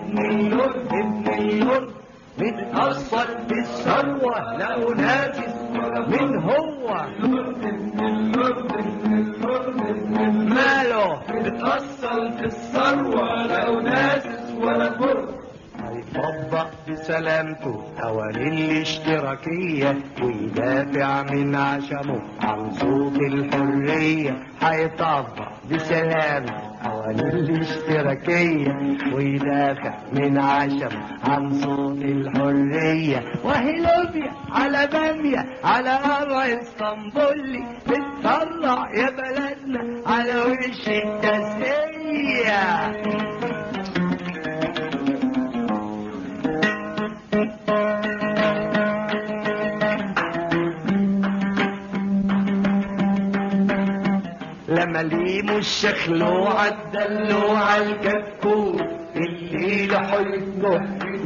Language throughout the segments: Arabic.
ابن اللرد ابن اللرد متأصل بالثروة لو ناجز من هو ماله متأصل بالثروة لو ناجز ولا فرد هيطبق بسلامته قوانين الاشتراكية ويدافع من عشمه عن صوت الحرية. هيطبق بسلامته قوانين الاشتراكية ويدافع من عشمه عن صوت الحرية. وهي ليبيا على بامية على قرع اسطنبولي بتطلع يا بلدنا على وش التسلية. لما ليمو الشخلوع الدلوع الكتكوت الليل حيطه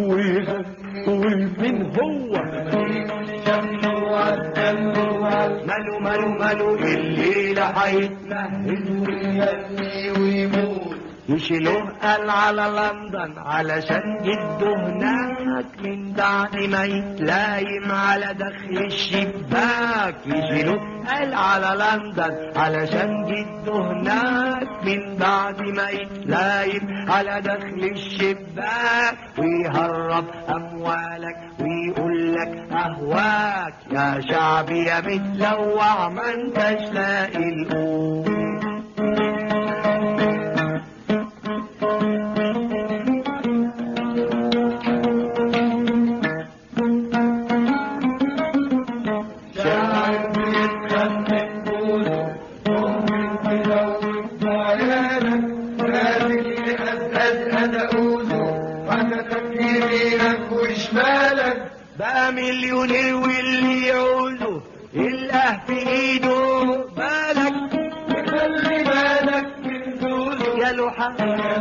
ومن هو ليمو الشخلوع الدلوع ماله ماله ماله الليل حيتمهل ويغني ويموت. يشيلوه قال على لندن علشان جده هناك من بعد ما يتلايم على دخل الشباك. يشيلوه قال على لندن علشان جده هناك من بعد ما يتلايم على دخل الشباك. ويهرب اموالك ويقول لك اهواك يا شعبي يا متلوع ما انتش لاقي القوت. بقى مليونير واللي يعوزه يلقاه في ايده بالك. خلي بالك من دوله يا لوحة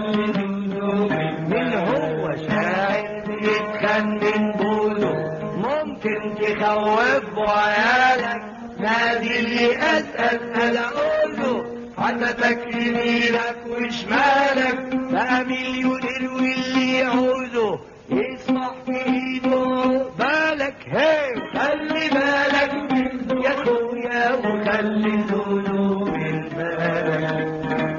من هو شاعر بيتخن من دوله ممكن تخوف عيالك. نادي اللي اسأل انا اقوله حتى تكريمينك وشمالك. بقى مليونير واللي يعوزه يسمح في ايده بالك. هي خلي بالك من يا اخويا وخلي دوله من بالك.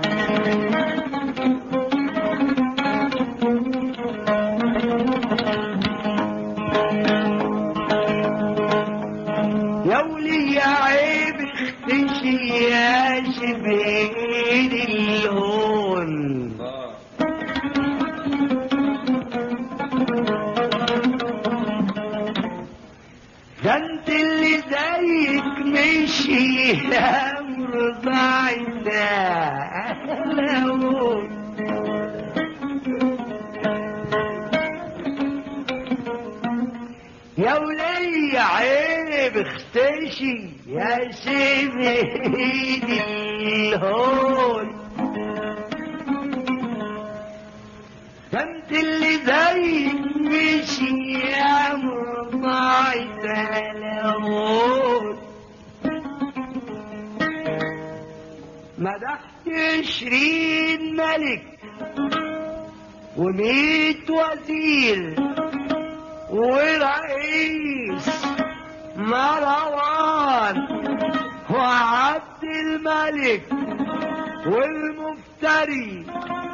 يا ولي يا عيب اختشي يا شبين الهون. ده انت اللي زيك مشي الامر ضايع لهون. يا ولي عيب اختشي يا سيد الهون. ده انت اللي زيك مشي يا مرضعي سلامون. مدحت 20 ملك و100 وزير ورئيس مروان وعبد الملك والمفتري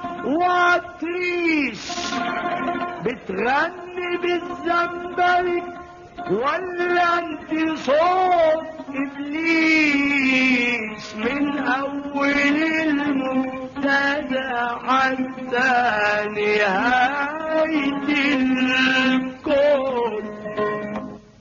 وعطريس. بتغني بالزنبرك ولا انت صوت ابليس من اول المبتدأ حتى نهاية